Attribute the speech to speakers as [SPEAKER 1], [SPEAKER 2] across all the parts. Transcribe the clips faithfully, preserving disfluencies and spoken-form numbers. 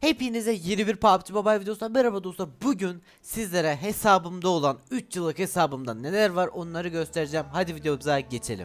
[SPEAKER 1] Hepinize yeni bir P U B G Mobile videosuna merhaba dostlar. Bugün sizlere hesabımda olan üç yıllık hesabımda neler var onları göstereceğim. Hadi videomuza geçelim.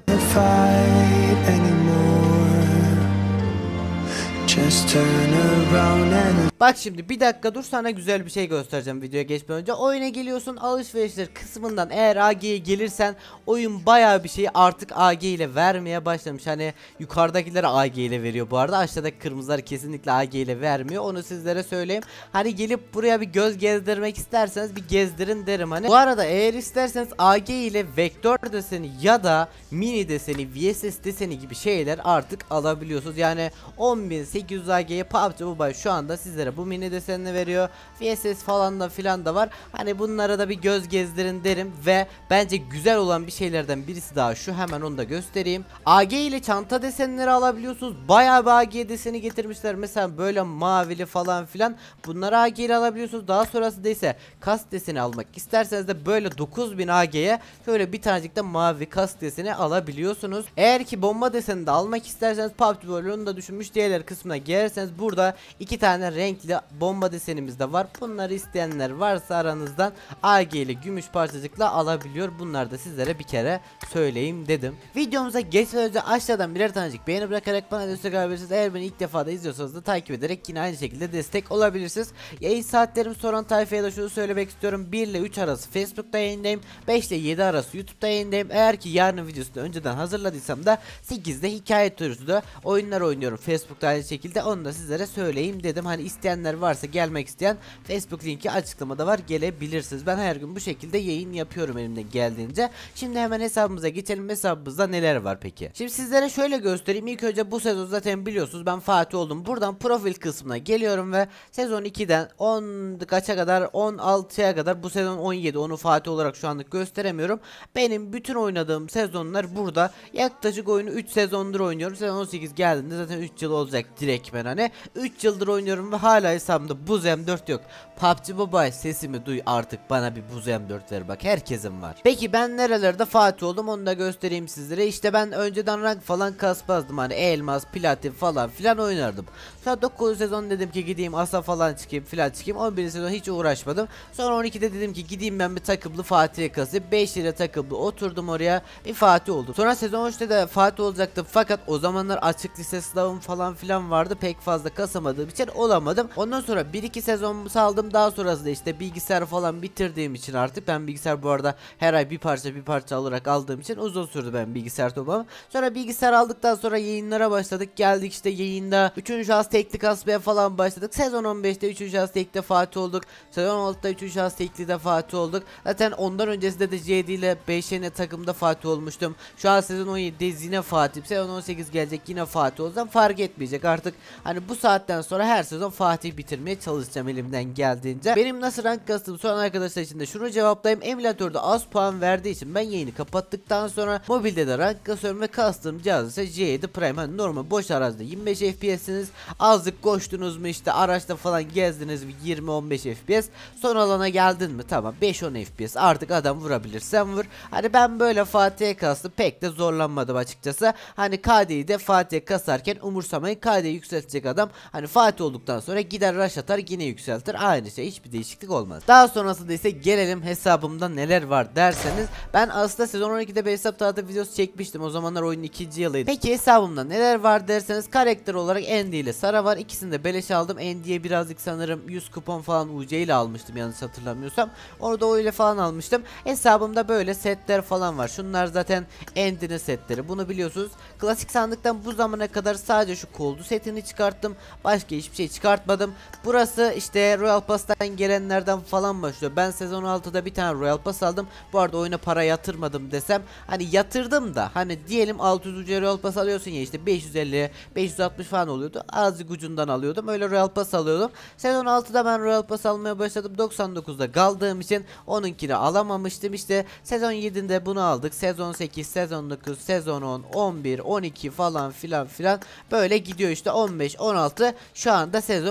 [SPEAKER 1] Bak şimdi bir dakika dur, sana güzel bir şey göstereceğim videoya geçmeden önce. Oyuna geliyorsun, alışverişler kısmından eğer A G'ye gelirsen oyun bayağı bir şeyi artık A G ile vermeye başlamış. Hani yukarıdakileri A G ile veriyor bu arada, aşağıdaki kırmızılar kesinlikle A G ile vermiyor, onu sizlere söyleyeyim. Hani gelip buraya bir göz gezdirmek isterseniz bir gezdirin derim hani. Bu arada eğer isterseniz A G ile vektör deseni ya da mini deseni, V S S deseni gibi şeyler artık alabiliyorsunuz. Yani on bin sekiz yüz A G'ye P U B G Mobile şu anda sizlere bu mini desenini veriyor. V S S falan da filan da var. Hani bunlara da bir göz gezdirin derim ve bence güzel olan bir şeylerden birisi daha şu, hemen onu da göstereyim. A G ile çanta desenleri alabiliyorsunuz. Bayağı bir A G deseni getirmişler. Mesela böyle mavili falan filan. Bunları A G ile alabiliyorsunuz. Daha sonrasında ise kas deseni almak isterseniz de böyle dokuz bin A G'ye şöyle bir tanecik de mavi kas deseni alabiliyorsunuz. Eğer ki bomba deseni de almak isterseniz P U B G Mobile onu da düşünmüş diğerler kısmına gelirseniz burada iki tane renkli bomba desenimiz de var. Bunları isteyenler varsa aranızdan A G ile gümüş parçacıkla alabiliyor. Bunları da sizlere bir kere söyleyeyim dedim. Videomuza geçmeden önce aşağıdan birer tanecik beğeni bırakarak bana destek olabilirsiniz. Eğer beni ilk defa da izliyorsanız da takip ederek yine aynı şekilde destek olabilirsiniz. Yayın saatlerimi soran tayfaya da şunu söylemek istiyorum. bir ile üç arası Facebook'ta yayındayım. beş ile yedi arası YouTube'da yayındayım. Eğer ki yarının videosunu önceden hazırladıysam da sekizde hikaye türüsü oyunlar oynuyorum Facebook'ta aynı şekilde, onu da sizlere söyleyeyim dedim. Hani isteyenler varsa, gelmek isteyen, Facebook linki açıklamada var, gelebilirsiniz. Ben her gün bu şekilde yayın yapıyorum elimden geldiğince. Şimdi hemen hesabımıza geçelim. Hesabımızda neler var peki? Şimdi sizlere şöyle göstereyim. İlk önce bu sezon zaten biliyorsunuz ben Fatih oldum. Buradan profil kısmına geliyorum ve sezon ikiden on kaça kadar, on altıya kadar, bu sezon on yedi, onu Fatih olarak şu anlık gösteremiyorum. Benim bütün oynadığım sezonlar burada. Yaklaşık oyunu üç sezondur oynuyorum. Sezon on sekiz geldiğinde zaten üç yıl olacak direkt ben hani. üç yıldır oynuyorum ve hala hesabımda buz M dört yok. P U B G Mobile sesimi duy artık, bana bir buz M dört ver bak, herkesin var. Peki ben nerelerde Fatih oldum onu da göstereyim sizlere. İşte ben önceden rank falan kasmazdım, hani elmas, platin falan filan oynardım. Sonra dokuzuncu sezon dedim ki gideyim asa falan çıkayım filan çıkayım. on birinci sezon hiç uğraşmadım. Sonra on ikide dedim ki gideyim ben bir takımlı Fatih'e kasayım. beş lira takımlı oturdum oraya, bir Fatih oldum. Sonra sezon on üçte de Fatih olacaktım fakat o zamanlar açık lise sınavım falan filan vardı, pek fazla kasamadığım için olamadım. Ondan sonra bir iki sezon saldım. Daha sonrasında işte bilgisayar falan bitirdiğim için artık, ben bilgisayar bu arada her ay bir parça bir parça alarak aldığım için uzun sürdü ben bilgisayar toplamam. Sonra bilgisayar aldıktan sonra yayınlara başladık. Geldik işte yayında üçüncü şahıs tekli kasmaya falan başladık. Sezon on beşte üçüncü şahıs tekli Fatih olduk. Sezon on altıda üçüncü şahıs tekli de Fatih olduk. Zaten ondan öncesinde de C D ile beş yeni takımda Fatih olmuştum. Şu an sezon on yedideyiz, yine Fatih. Sezon on sekiz gelecek, yine Fatih olacağım. Fark etmeyecek artık. Hani bu saatten sonra her sezon Fatih bitirmeye çalışacağım elimden geldiğince. Benim nasıl rank kastım soran arkadaşlar için de şunu cevaplayayım. Emülatörde az puan verdiği için ben yayını kapattıktan sonra mobilde de rank kasıyorum ve kastığım cihaz ise C yedi Prime. Hani normal boş arazide yirmi beş F P S'siniz. Azıcık koştunuz mu, işte araçta falan gezdiniz mi, yirmi on beş F P S. Son alana geldin mi, tamam beş on F P S, artık adam vurabilirsen vur. Hani ben böyle Fatih'e kastım, pek de zorlanmadım açıkçası. Hani K D'yi de Fatih'e kasarken umursamayın, K D'yi yükseltecek adam hani Fatih olduktan sonra gider rush atar, yine yükseltir, aynı şey, hiçbir değişiklik olmaz. Daha sonrasında ise gelelim hesabımda neler var derseniz, ben aslında sezon on ikide bir hesap tanıtım videosu çekmiştim, o zamanlar oyunun ikinci yılıydı. Peki hesabımda neler var derseniz, karakter olarak Andy ile Sara var, ikisini de beleş aldım. Andy'ye birazcık sanırım yüz kupon falan U C ile almıştım yanlış hatırlamıyorsam, orada o ile falan almıştım. Hesabımda böyle setler falan var, şunlar zaten Andy'nin setleri, bunu biliyorsunuz. Klasik sandıktan bu zamana kadar sadece şu koldu setini çıkarttım, başka hiçbir şey çıkartmadım. Burası işte Royal Pass'tan gelenlerden falan başlıyor. Ben sezon altıda bir tane Royal Pass aldım. Bu arada oyuna para yatırmadım desem, hani yatırdım da, hani diyelim altı yüz ucu Royal Pass alıyorsun ya, işte beş yüz elli beş yüz altmış falan oluyordu. Azıcık ucundan alıyordum, öyle Royal Pass alıyordum. Sezon altıda ben Royal Pass almaya başladım. doksan dokuzda kaldığım için onunkini alamamıştım. İşte sezon yedide bunu aldık. Sezon sekiz, sezon dokuz, sezon on, on bir, on iki falan filan filan böyle gidiyor işte. on beş, on altı, şu anda sezon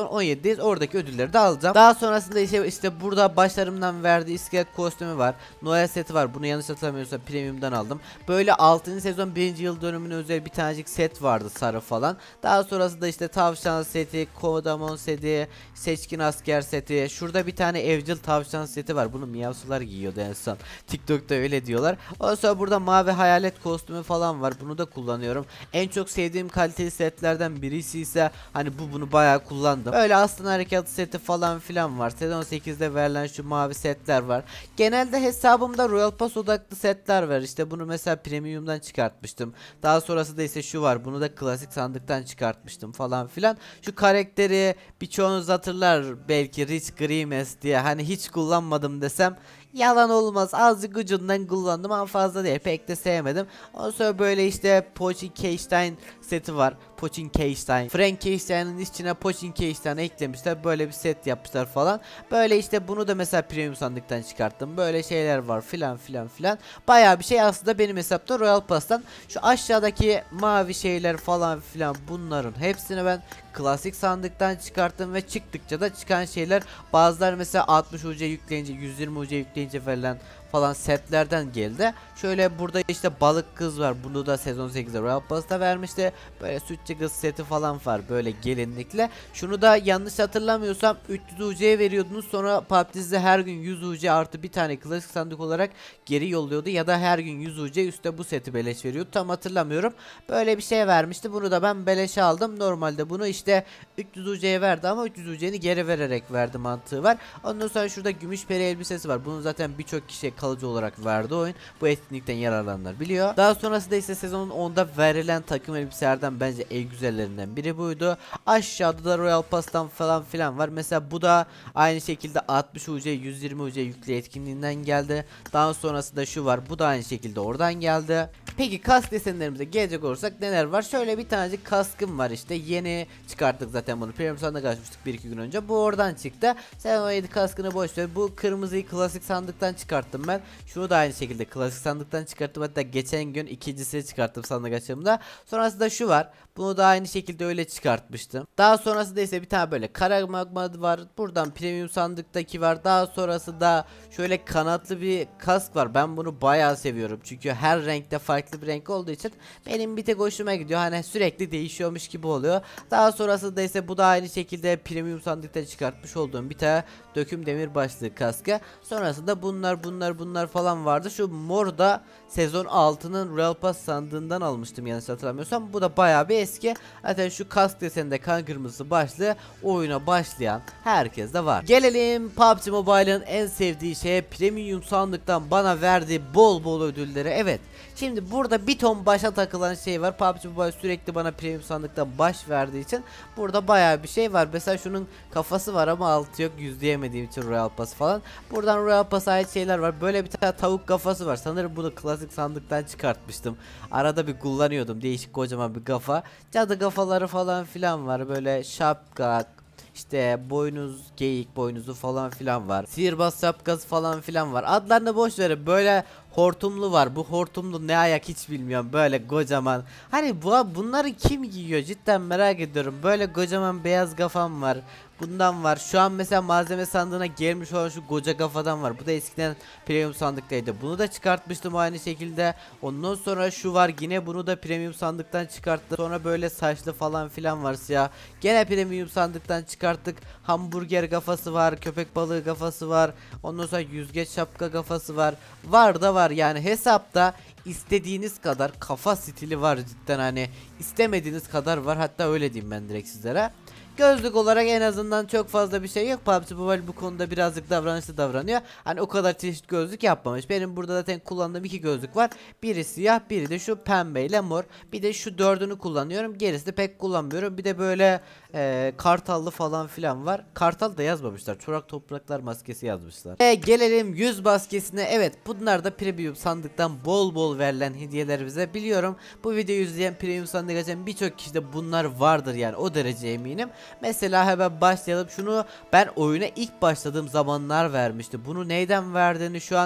[SPEAKER 1] on yedideyiz. Oradaki ödülleri de alacağım. Daha sonrasında işte, işte burada başlarımdan verdiği iskelet kostümü var. Noel seti var. Bunu yanlış hatırlamıyorsam premium'dan aldım. Böyle altıncı sezon birinci yıl dönümüne özel bir tanecik set vardı, sarı falan. Daha sonrasında işte tavşan seti, kodamon seti, seçkin asker seti. Şurada bir tane evcil tavşan seti var. Bunu miyavsular giyiyordu en son. TikTok'ta öyle diyorlar. Ondan sonra burada mavi hayalet kostümü falan var. Bunu da kullanıyorum. En çok sevdiğim kaliteli setlerden birisi ise hani bu, bunu bayağı kullandım. Öyle aslan harekatı seti falan filan var. Sezon sekizde verilen şu mavi setler var. Genelde hesabımda Royal Pass odaklı setler var. İşte bunu mesela premium'dan çıkartmıştım. Daha sonrası da ise şu var. Bunu da klasik sandıktan çıkartmıştım falan filan. Şu karakteri birçoğunuz hatırlar belki, Rich Grimes diye. Hani hiç kullanmadım desem yalan olmaz. Azıcık ucundan kullandım ama fazla değil. Pek de sevmedim. Ondan sonra böyle işte Pochinkistein seti var. Pochinkistein. Frankenstein'ın içine Pochinkistein eklemişler. Böyle bir set yapmışlar falan. Böyle işte bunu da mesela premium sandıktan çıkarttım. Böyle şeyler var filan filan filan. Bayağı bir şey aslında benim hesapta Royal Pass'tan. Şu aşağıdaki mavi şeyler falan filan, bunların hepsini ben klasik sandıktan çıkarttım ve çıktıkça da çıkan şeyler, bazıları mesela altmış U C yükleyince, yüz yirmi U C yükleyince verilen falan setlerden geldi. Şöyle burada işte balık kız var. Bunu da sezon sekizde Royal Pass'ta vermişti. Böyle sütçü kız seti falan var böyle gelinlikle. Şunu da yanlış hatırlamıyorsam üç yüz U C veriyordunuz. Sonra P U B G'de her gün yüz U C artı bir tane klasik sandık olarak geri yolluyordu. Ya da her gün yüz U C üstte bu seti beleş veriyordu. Tam hatırlamıyorum. Böyle bir şey vermişti. Bunu da ben beleşe aldım. Normalde bunu işte üç yüz U C'ye verdi ama üç yüz U C'ni geri vererek verdi mantığı var. Ondan sonra şurada gümüş peri elbisesi var. Bunu zaten birçok kişiye kalıcı olarak verdi oyun. Bu etkinlikten yararlananlar biliyor. Daha sonrasında ise sezonun onda verilen takım elbiselerden bence en güzellerinden biri buydu. Aşağıda da Royal Pass'tan falan filan var. Mesela bu da aynı şekilde altmış U C, yüz yirmi U C yüklü etkinliğinden geldi. Daha sonrasında şu var. Bu da aynı şekilde oradan geldi. Peki kask desenlerimize gelecek olursak neler var? Şöyle bir tanecik kaskım var işte. Yeni çıkarttık zaten bunu. Premium sandık açmıştık bir iki gün önce. Bu oradan çıktı. Sen o yedi kaskını boş ver. Bu kırmızıyı klasik sandıktan çıkarttım ben. Şunu da aynı şekilde klasik sandıktan çıkarttım. Hatta geçen gün ikincisini çıkarttım sandık açımda. Sonrasında şu var. Bunu da aynı şekilde öyle çıkartmıştım. Daha sonrasında ise bir tane böyle kara magma var. Buradan premium sandıktaki var. Daha sonrası da şöyle kanatlı bir kask var. Ben bunu bayağı seviyorum. Çünkü her renkte farklı bir renk olduğu için benim bir tek hoşuma gidiyor. Hani sürekli değişiyormuş gibi oluyor. Daha sonrasında ise bu da aynı şekilde premium sandıkta çıkartmış olduğum bir tane döküm demir başlığı kaskı. Sonrasında bunlar bunlar bunlar falan vardı. Şu mor da sezon altının Royal Pass sandığından almıştım yanlış hatırlamıyorsam. Bu da bayağı bir eski. Zaten şu kask deseninde kan kırmızı başlığı oyuna başlayan herkes de var. Gelelim P U B G Mobile'ın en sevdiği şeye, premium sandıktan bana verdiği bol bol ödülleri. Evet. Şimdi burada bir ton başa takılan şey var. P U B G Mobile sürekli bana premium sandıktan baş verdiği için burada bayağı bir şey var. Mesela şunun kafası var ama altı yok, yüzleyemediğim için Royal Pass falan. Buradan Royal Pass'a ait şeyler var. Böyle bir tane tavuk kafası var. Sanırım bunu klasik sandıktan çıkartmıştım. Arada bir kullanıyordum. Değişik kocaman bir kafa. Cadı kafaları falan filan var. Böyle şapka, İşte boynuz, geyik boynuzu falan filan var. Sihirbaz şapkası falan filan var. Adlarını boş verin. Böyle hortumlu var. Bu hortumlu ne ayak hiç bilmiyorum. Böyle kocaman. Hani bu bunları kim giyiyor? Cidden merak ediyorum. Böyle kocaman beyaz kafam var. Bundan var. Şu an mesela malzeme sandığına gelmiş olan şu koca kafadan var. Bu da eskiden premium sandıktaydı. Bunu da çıkartmıştım aynı şekilde. Ondan sonra şu var. Yine bunu da premium sandıktan çıkarttım. Sonra böyle saçlı falan filan var siyah. Gene premium sandıktan çıkarttık. Hamburger kafası var. Köpek balığı kafası var. Ondan sonra yüzgeç şapka kafası var. Var da var. Yani hesapta istediğiniz kadar kafa stili var cidden, hani istemediğiniz kadar var, hatta öyle diyeyim ben direkt sizlere. Gözlük olarak en azından çok fazla bir şey yok. P U B G Mobile bu konuda birazcık davranışlı davranıyor. Hani o kadar çeşit gözlük yapmamış. Benim burada zaten kullandığım iki gözlük var. Biri siyah, biri de şu pembe ile mor. Bir de şu dördünü kullanıyorum. Gerisini pek kullanmıyorum. Bir de böyle e, kartallı falan filan var. Kartal da yazmamışlar. Çorak topraklar maskesi yazmışlar. E, gelelim yüz maskesine. Evet, bunlar da premium sandıktan bol bol verilen hediyeler bize. Biliyorum bu videoyu izleyen premium sandık açan birçok kişide bunlar vardır, yani o derece eminim. Mesela hemen başlayalım. Şunu ben oyuna ilk başladığım zamanlar vermişti. Bunu neyden verdiğini şu an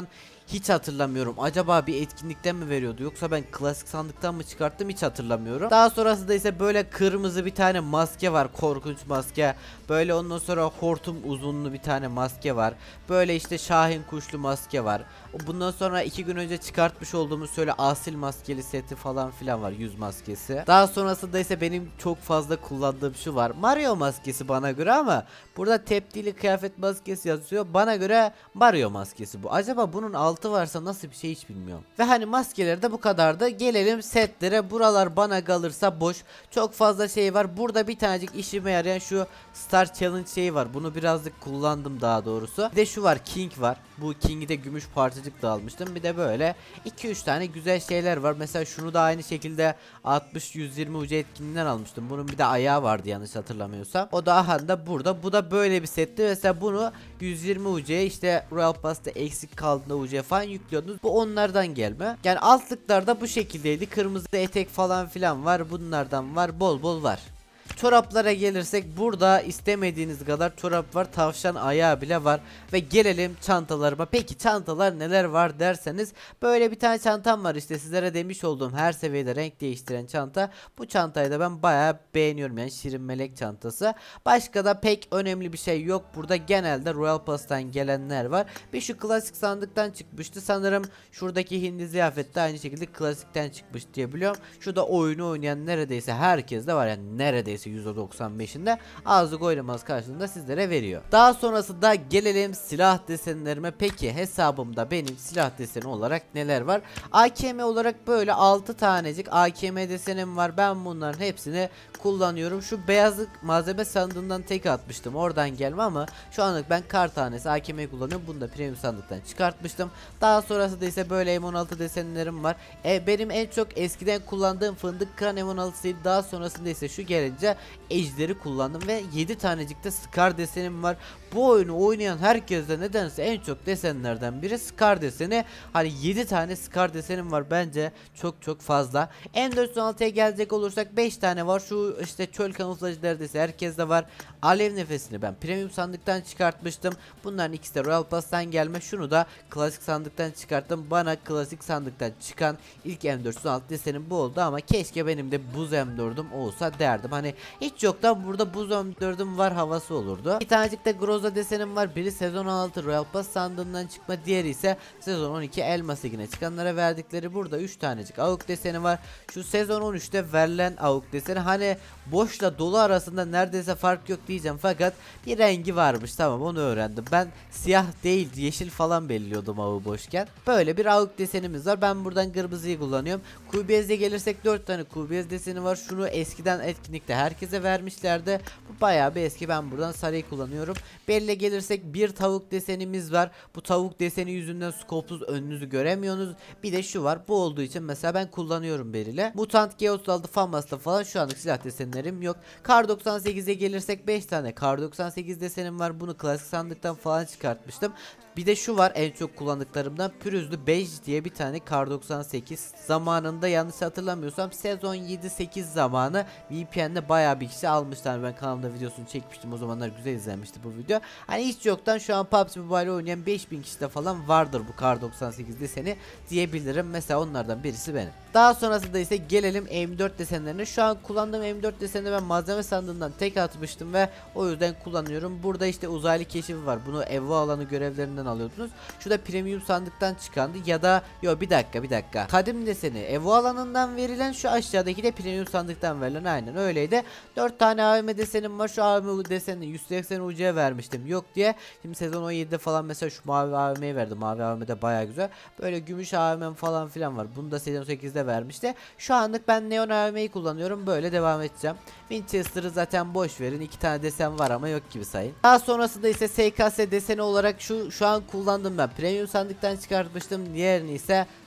[SPEAKER 1] hiç hatırlamıyorum. Acaba bir etkinlikten mi veriyordu yoksa ben klasik sandıktan mı çıkarttım hiç hatırlamıyorum. Daha sonrasında ise böyle kırmızı bir tane maske var, korkunç maske. Böyle ondan sonra hortum uzunlu bir tane maske var. Böyle işte şahin kuşlu maske var. Bundan sonra iki gün önce çıkartmış olduğumuz şöyle asil maskeli seti falan filan var, yüz maskesi. Daha sonrasında ise benim çok fazla kullandığım şu var, Mario maskesi bana göre, ama burada tepdili kıyafet maskesi yazıyor. Bana göre Mario maskesi bu. Acaba bunun altı varsa nasıl bir şey hiç bilmiyorum. Ve hani maskeler de bu kadardı. Gelelim setlere. Buralar bana kalırsa boş. Çok fazla şey var. Burada bir tanecik işime yarayan şu Star Challenge şeyi var. Bunu birazcık kullandım daha doğrusu. Bir de şu var, King var. Bu King'i de gümüş parçacık da almıştım. Bir de böyle iki üç tane güzel şeyler var. Mesela şunu da aynı şekilde altmış yüz yirmi ucu etkinliğinden almıştım. Bunun bir de ayağı vardı yanlış hatırlamıyorsam. O da aha da burada. Bu da böyle bir setti. Mesela bunu yüz yirmi ucuya işte Royal Pass'ta eksik kaldığında ucuya falan yüklüyordunuz. Bu onlardan gelme. Yani altlıklarda bu şekildeydi. Kırmızı etek falan filan var. Bunlardan var. Bol bol var. Çoraplara gelirsek burada istemediğiniz kadar çorap var, tavşan ayağı bile var. Ve gelelim çantalarıma. Peki çantalar neler var derseniz, böyle bir tane çantam var, işte sizlere demiş olduğum her seviyede renk değiştiren çanta. Bu çantayı da ben bayağı beğeniyorum, yani şirin melek çantası. Başka da pek önemli bir şey yok burada, genelde Royal Pass'tan gelenler var. Bir şu klasik sandıktan çıkmıştı sanırım, şuradaki hindi ziyafette aynı şekilde klasikten çıkmış diye biliyorum. Şu da oyunu oynayan neredeyse herkes de var, yani neredeyse yüzde doksan beşinde azlık oynamaz karşılığında sizlere veriyor. Daha sonrasında gelelim silah desenlerime. Peki hesabımda benim silah deseni olarak neler var? A K M olarak böyle altı tanecik A K M desenim var. Ben bunların hepsini kullanıyorum. Şu beyazlık malzeme sandığından tek atmıştım, oradan gelme, ama şu anlık ben kar tanesi A K M'yi kullanıyorum. Bunu da premium sandıktan çıkartmıştım. Daha sonrasında ise böyle M on altı desenlerim var. E, benim en çok eskiden kullandığım fındık kıran M on altısıydı. Daha sonrasında ise şu gelince ejderi kullandım ve yedi tanecik de Scar desenim var. Bu oyunu oynayan herkeste nedense en çok desenlerden biri Scar deseni. Hani yedi tane Scar desenim var, bence çok çok fazla. M dört yüz on altıya gelecek olursak beş tane var. Şu işte çöl kamuflajı neredeyse herkeste var. Alev nefesini ben premium sandıktan çıkartmıştım. Bunların ikisi de Royal Pass'tan gelme. Şunu da klasik sandıktan çıkarttım. Bana klasik sandıktan çıkan ilk M dört yüz on altı desenim bu oldu, ama keşke benim de buz M dördüm olsa derdim. Hani hiç yoktan burada buz M dördüm var havası olurdu. Bir tanecik de Groza desenim var. Biri sezon on altı Royal Pass sandığından çıkma, diğeri ise sezon on iki elmas ligine çıkanlara verdikleri. Burada üç tanecik avuk deseni var. Şu sezon on üçte verilen avuk deseni, hani boşla dolu arasında neredeyse fark yok diyeceğim, fakat bir rengi varmış, tamam onu öğrendim. Ben siyah değil yeşil falan belirliyordum avı boşken. Böyle bir avuk desenimiz var. Ben buradan kırmızıyı kullanıyorum. Q B S'e gelirsek dört tane Q B S deseni var. Şunu eskiden etkinlikte herkese vermişlerdi. Bu bayağı bir eski, ben buradan sarıyı kullanıyorum. Belli gelirsek bir tavuk desenimiz var. Bu tavuk deseni yüzünden skopsuz önünüzü göremiyorsunuz. Bir de şu var, bu olduğu için mesela ben kullanıyorum Beril'e. Mutant G otuz altı Famas'ta falan şu anlık silah desenlerim yok. Kar doksan sekize gelirsek beş tane Kar doksan sekiz desenim var. Bunu klasik sandıktan falan çıkartmıştım. Bir de şu var, en çok kullandıklarımdan pürüzlü bej diye bir tane Kar doksan sekiz. Zamanında yanlış hatırlamıyorsam sezon yedi sekiz zamanı V P N'de bayağı bir kişi almışlar. Ben kanalımda videosunu çekmiştim, o zamanlar güzel izlenmişti bu video. Hani hiç yoktan şu an P U B G Mobile oynayan beş bin kişide falan vardır bu Kar doksan sekiz deseni diyebilirim. Mesela onlardan birisi benim. Daha sonrasında ise gelelim M dört desenlerine. Şu an kullandığım M dört desenini ben malzeme sandığından tek atmıştım ve o yüzden kullanıyorum. Burada işte uzaylı keşifi var. Bunu Evo alanı görevlerinden alıyordunuz. Şu da premium sandıktan çıkandı, ya da yo bir dakika bir dakika. Kadim deseni Evo alanından verilen, şu aşağıdaki de premium sandıktan verilen, aynen öyleydi. dört tane A V M desenim var. Şu A V M desenini yüz seksen ucuya vermiştim yok diye. Şimdi sezon on yedide falan mesela şu mavi A V M'yi verdim. Mavi A V M de baya güzel. Böyle gümüş A V M falan filan var. Bunu da sezon sekizde vermişti. Şu anlık ben Neon A V M'yi kullanıyorum. Böyle devam edeceğim. Winchester'ı zaten boş verin. iki tane desen var ama yok gibi sayın. Daha sonrasında ise S K S deseni olarak şu şu an kullandım ben. Premium sandıktan çıkartmıştım. Diğerini ise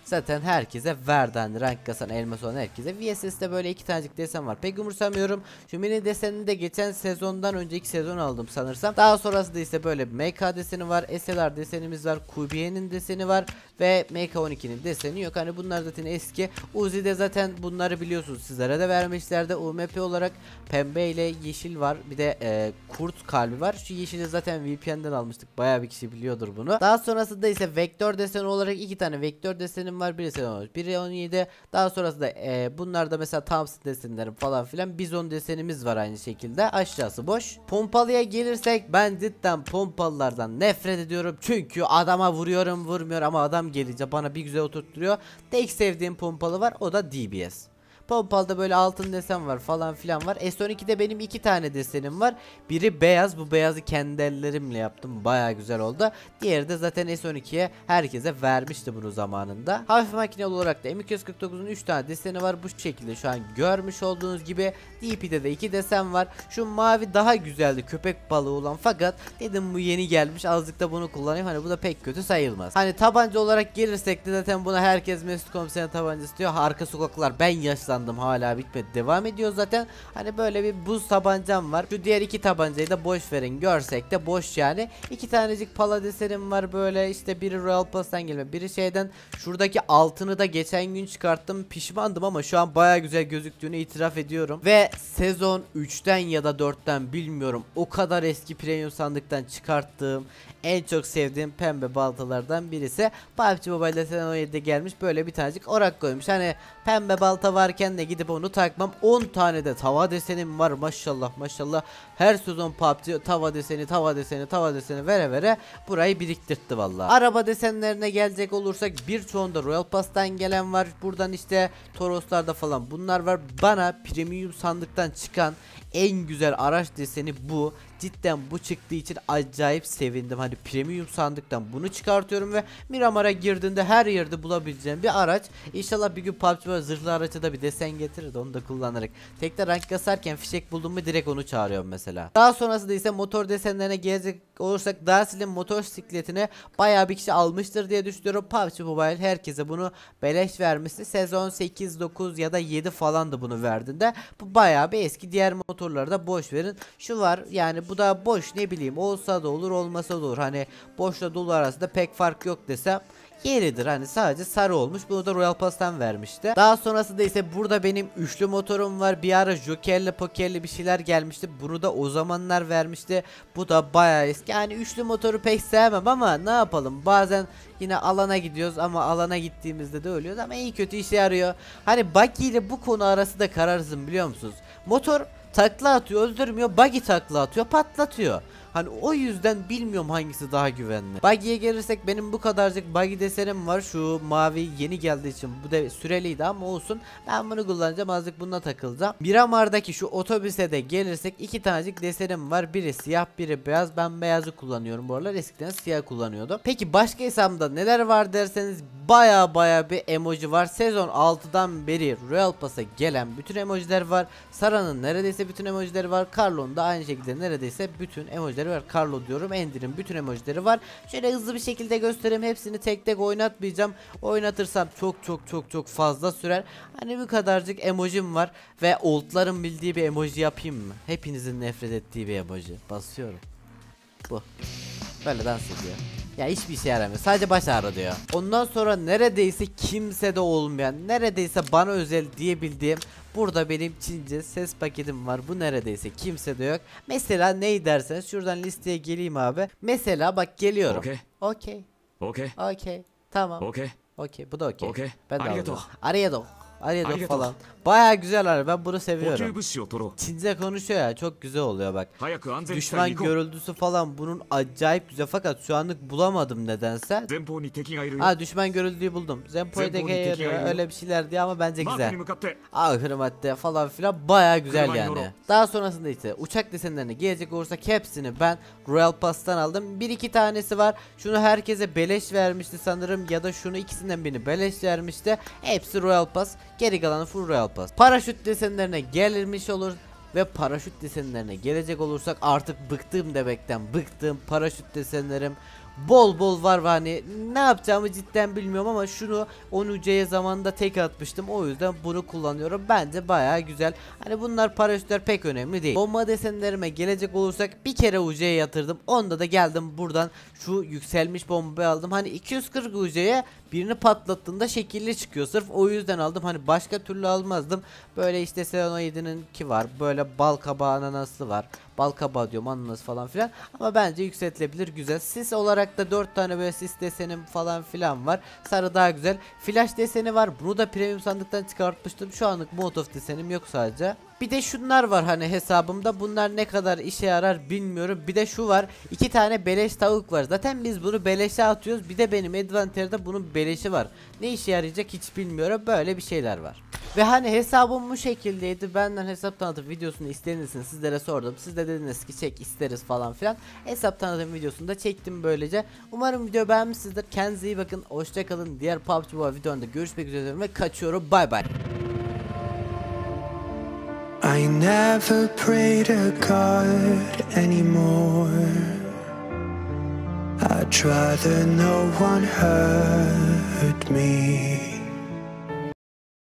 [SPEAKER 1] zaten herkese verdi, hani rank kasan elmas olan herkese. V S S'te böyle iki tanecik desen var, pek umursamıyorum. Şu mini desenini de geçen sezondan önceki sezon aldım sanırsam. Daha sonrasında ise böyle M K deseni var, S L R desenimiz var, Q B E'nin deseni var ve M K on ikinin deseni yok. Hani bunlar zaten eski. Uzi'de zaten bunları biliyorsunuz, sizlere de vermişlerdi. U M P olarak pembe ile yeşil var, bir de e, kurt kalbi var. Şu yeşili zaten V P N'den almıştık, bayağı bir kişi biliyordur bunu. Daha sonrasında ise vektör deseni olarak iki tane vektör desenim var, birisi olmuş, biri on yedi. Daha sonrasında e, bunlar da mesela Thompson desenlerim falan filan, bizon desenimiz var aynı şekilde. Aşağısı boş. Pompalıya gelirsek, ben cidden pompalılardan nefret ediyorum. Çünkü adama vuruyorum vurmuyor ama adam gelince bana bir güzel oturtturuyor. Tek sevdiğim pompalı var, o da D B S. Pompalı'da böyle altın desen var falan filan var. S on ikide benim iki tane desenim var. Biri beyaz, bu beyazı kendi ellerimle yaptım, baya güzel oldu. Diğeri de zaten S on ikiye herkese vermişti bunu zamanında. Hafif makine olarak da M iki yüz kırk dokuzun üç tane deseni var bu şekilde, şu an görmüş olduğunuz gibi. D P'de de iki desen var. Şu mavi daha güzeldi, köpek balığı olan, fakat dedim bu yeni gelmiş, azıcık da bunu kullanayım, hani bu da pek kötü sayılmaz. Hani tabanca olarak gelirsek de zaten buna herkes Mesut Komiser'in tabancası diyor. Arka sokaklar, ben yaşlandım, hala bitmedi, devam ediyor zaten. Hani böyle bir buz tabancam var. Şu diğer iki tabancayı da boş verin, görsek de boş yani. İki tanecik pala desenim var böyle, işte biri Royal Pass'tan gelme, biri şeyden. Şuradaki altını da geçen gün çıkarttım, pişmandım ama şu an baya güzel gözüktüğünü itiraf ediyorum. Ve sezon üçten ya da dörtten bilmiyorum, o kadar eski premium sandıktan çıkarttığım en çok sevdiğim pembe baltalardan birisi. P U B G Mobile'de sezon on yedide gelmiş, böyle bir tanecik orak koymuş. Hani pembe balta varken de gidip onu takmam. on tane de tava desenim var, maşallah maşallah. Her sezon P U B G tava deseni tava deseni tava deseni vere vere burayı biriktirtti vallahi. Araba desenlerine gelecek olursak, birçoğunda Royal Pass'tan gelen var. Buradan işte Toroslarda falan bunlar var. Bana premium sandıktan çıkan en güzel araç deseni bu. Cidden bu çıktığı için acayip sevindim. Hani premium sandıktan bunu çıkartıyorum ve Miramar'a girdiğinde her yerde bulabileceğim bir araç. İnşallah bir gün P U B G böyle zırhlı araca da bir desen getirir de onu da kullanarak. Tekrar rank kasarken fişek buldum mu direkt onu çağırıyorum mesela. Daha sonrasında ise motor desenlerine gelecek olursak, Darcy'nin motosikletini bayağı bir kişi almıştır diye düşünüyorum. P U B G Mobile herkese bunu beleş vermişti. Sezon sekiz dokuz ya da yedi falandı bunu verdiğinde. Bu bayağı bir eski, diğer motorları da boş verin. Şu var yani, bu da boş, ne bileyim, olsa da olur olmasa da olur. Hani boşla dolu arasında pek fark yok desem yeridir, hani sadece sarı olmuş. Bunu da Royal Pass'tan vermişti. Daha sonrasında ise burada benim üçlü motorum var. Bir ara Joker'li Poker'li bir şeyler gelmişti, bunu da o zamanlar vermişti. Bu da bayağı eski. Yani üçlü motoru pek sevmem ama ne yapalım, bazen yine alana gidiyoruz ama alana gittiğimizde de ölüyoruz, ama iyi kötü işe yarıyor. Hani buggy ile bu konu arası da kararsın, biliyor musunuz? Motor takla atıyor, öldürmüyor, buggy takla atıyor, patlatıyor. Hani o yüzden bilmiyorum hangisi daha güvenli. Buggy'ye gelirsek, benim bu kadarcık buggy desenim var. Şu mavi yeni geldiği için bu da süreliydi ama olsun. Ben bunu kullanacağım, azıcık bununla takılacağım. Miramar'daki şu otobüse de gelirsek, iki tanecik desenim var. Biri siyah, biri beyaz. Ben beyazı kullanıyorum bu aralar. Eskiden siyah kullanıyordum. Peki başka hesabımda neler var derseniz, baya baya bir emoji var. Sezon altıdan beri Royal Pass'a gelen bütün emojiler var. Sara'nın neredeyse bütün emojileri var. Carlo'nun da aynı şekilde neredeyse bütün emojileri var. Carlo diyorum, Andy'nin bütün emojileri var. Şöyle hızlı bir şekilde göstereyim, hepsini tek tek oynatmayacağım. Oynatırsam çok çok çok çok fazla sürer. Hani bu kadarcık emojim var ve oldların bildiği bir emoji yapayım mı? Hepinizin nefret ettiği bir emoji. Basıyorum. Bu. Böyle dans ediyor. Ya hiçbir işe yaramıyor. Sadece baş ağrı diyor. Ondan sonra neredeyse kimsede olmayan, neredeyse bana özel diyebildiğim, burada benim Çince ses paketim var. Bu neredeyse kimsede yok. Mesela ne derseniz, şuradan listeye geleyim abi. Mesela bak geliyorum. Okey. Okey.
[SPEAKER 2] Okey.
[SPEAKER 1] Okey. Tamam.
[SPEAKER 2] Okey.
[SPEAKER 1] Okey. Bu da okey.
[SPEAKER 2] Okey.
[SPEAKER 1] Ben de
[SPEAKER 2] Arigato.
[SPEAKER 1] aldım. Arigato. Arigato
[SPEAKER 2] Arigato.
[SPEAKER 1] falan. Baya güzel abi, ben bunu
[SPEAKER 2] 補給
[SPEAKER 1] seviyorum.
[SPEAKER 2] 物資を取ろう。
[SPEAKER 1] Çince konuşuyor ya, çok güzel oluyor bak.
[SPEAKER 2] 早く安全地帯
[SPEAKER 1] Düşman
[SPEAKER 2] に行こう。
[SPEAKER 1] görüldüsü falan bunun acayip güzel, fakat şu anlık bulamadım nedense.
[SPEAKER 2] 前方に敵がいるよ。
[SPEAKER 1] Ha, düşman görüldüğü buldum. Zempo'ya
[SPEAKER 2] Zempo'yu
[SPEAKER 1] yarıyor,
[SPEAKER 2] tekiyor.
[SPEAKER 1] öyle bir şeyler diye, ama bence
[SPEAKER 2] マーク
[SPEAKER 1] güzel.
[SPEAKER 2] に向かって
[SPEAKER 1] Ahır madde falan filan baya güzel
[SPEAKER 2] Kırmayın
[SPEAKER 1] yani.
[SPEAKER 2] onu.
[SPEAKER 1] Daha sonrasında ise uçak desenlerine gelecek olursak, hepsini ben Royal Pass'tan aldım. Bir iki tanesi var. Şunu herkese beleş vermişti sanırım, ya da şunu ikisinden birini beleş vermişti. Hepsi Royal Pass. Geri kalanı full Royal Pass. Paraşüt desenlerine gelmiş olur. Ve paraşüt desenlerine gelecek olursak, artık bıktım demekten bıktım. Paraşüt desenlerim bol bol var ve hani ne yapacağımı cidden bilmiyorum ama şunu on U C'ye zamanında tek atmıştım, o yüzden bunu kullanıyorum. Bence bayağı güzel. Hani bunlar paraşütler pek önemli değil. Bomba desenlerime gelecek olursak bir kere U C'ye yatırdım, onda da geldim buradan şu yükselmiş bombayı aldım. Hani iki yüz kırk U C'ye birini patlattığında şekilli çıkıyor, sırf o yüzden aldım. Hani başka türlü almazdım. Böyle işte Seleno yedi'nin ki var, böyle bal kabağı ananaslı var, bal kabağı diyorum, ananas falan filan, ama bence yükseltilebilir, güzel. Sis olarak da dört tane böyle sis desenim falan filan var. Sarı daha güzel. Flash deseni var, bunu da premium sandıktan çıkartmıştım. Şu anlık Molotov desenim yok sadece. Bir de şunlar var hani hesabımda, bunlar ne kadar işe yarar bilmiyorum. Bir de şu var, iki tane beleş tavuk var. Zaten biz bunu beleşe atıyoruz. Bir de benim advanter'da bunun beleşi var. Ne işe yarayacak hiç bilmiyorum. Böyle bir şeyler var. Ve hani hesabım bu şekildeydi. Benden hesap tanıtım videosunu istediğinizin sizlere sordum. Siz de dediniz ki çek, isteriz falan filan. Hesap tanıtım videosunu da çektim böylece. Umarım video beğenmişsinizdir. Kendinize iyi bakın. Hoşça kalın. Diğer P U B G Mobile videomda görüşmek üzere ve kaçıyorum. Bay bay.
[SPEAKER 2] I never pray to God anymore. I'd rather no one hurt me.